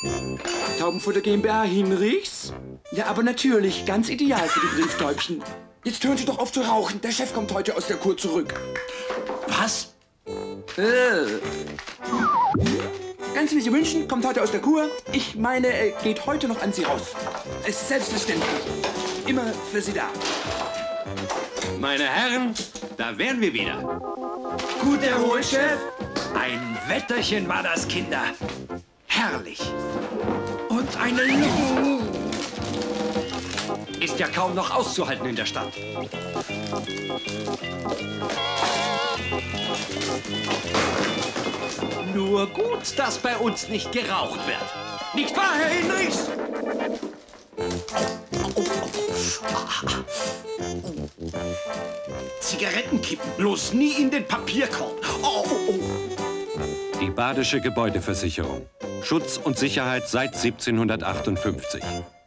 Taubenfutter GmbH Hinrichs? Ja, aber natürlich, ganz ideal für die Prinztäubchen. Jetzt hören Sie doch auf zu rauchen. Der Chef kommt heute aus der Kur zurück. Was? Ganz wie Sie wünschen, kommt heute aus der Kur. Ich meine, geht heute noch an Sie raus. Es ist selbstverständlich. Immer für Sie da. Meine Herren, da wären wir wieder. Gut erholt, Chef. Ein Wetterchen war das, Kinder. Herrlich. Und eine Luft. Ist ja kaum noch auszuhalten in der Stadt. Nur gut, dass bei uns nicht geraucht wird. Nicht wahr, Herr Hinrichs? Zigarettenkippen bloß nie in den Papierkorb. Die Badische Gebäudeversicherung. Schutz und Sicherheit seit 1758.